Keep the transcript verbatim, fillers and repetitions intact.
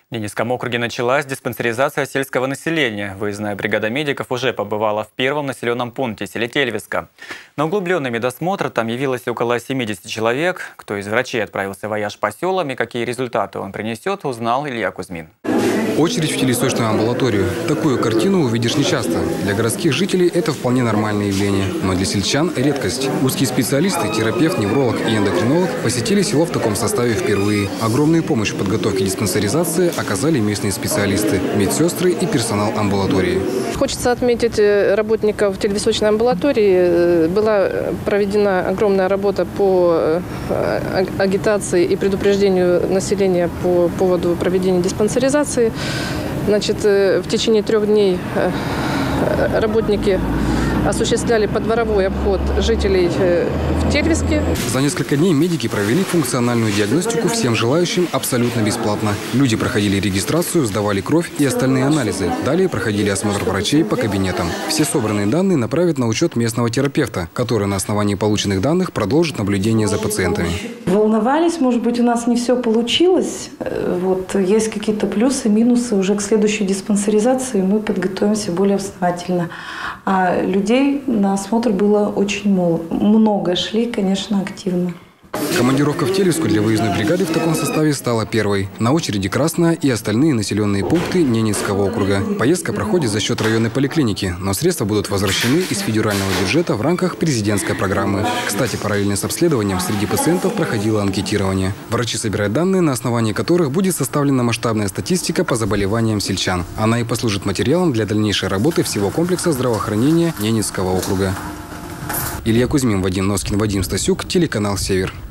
В Ненецком округе началась диспансеризация сельского населения. Выездная бригада медиков уже побывала в первом населенном пункте, селе Тельвиска. На углубленный медосмотр там явилось около семидесяти человек. Кто из врачей отправился в вояж по селам и какие результаты он принесет, узнал Илья Кузьмин. Очередь в телесочную амбулаторию. Такую картину увидишь нечасто. Для городских жителей это вполне нормальное явление, но для сельчан – редкость. Узкие специалисты, терапевт, невролог и эндокринолог посетили село в таком составе впервые. Огромную помощь в подготовке диспансеризации оказали местные специалисты, медсестры и персонал амбулатории. Хочется отметить работников телевисочной амбулатории. Была проведена огромная работа по агитации и предупреждению населения по поводу проведения диспансеризации. Значит, в течение трех дней работники осуществляли подворовой обход жителей в Тельвиске. За несколько дней медики провели функциональную диагностику всем желающим абсолютно бесплатно. Люди проходили регистрацию, сдавали кровь и остальные анализы. Далее проходили осмотр врачей по кабинетам. Все собранные данные направят на учет местного терапевта, который на основании полученных данных продолжит наблюдение за пациентами. Волновались, может быть, у нас не все получилось. Вот, есть какие-то плюсы, минусы. Уже к следующей диспансеризации мы подготовимся более основательно. А людей на осмотр было очень много. Шли, конечно, активно. Командировка в Тельвиску для выездной бригады в таком составе стала первой. На очереди Красная и остальные населенные пункты Ненецкого округа. Поездка проходит за счет районной поликлиники, но средства будут возвращены из федерального бюджета в рамках президентской программы. Кстати, параллельно с обследованием среди пациентов проходило анкетирование. Врачи собирают данные, на основании которых будет составлена масштабная статистика по заболеваниям сельчан. Она и послужит материалом для дальнейшей работы всего комплекса здравоохранения Ненецкого округа. Илья Кузьмин, Вадим Носкин, Вадим Стасюк, телеканал «Север».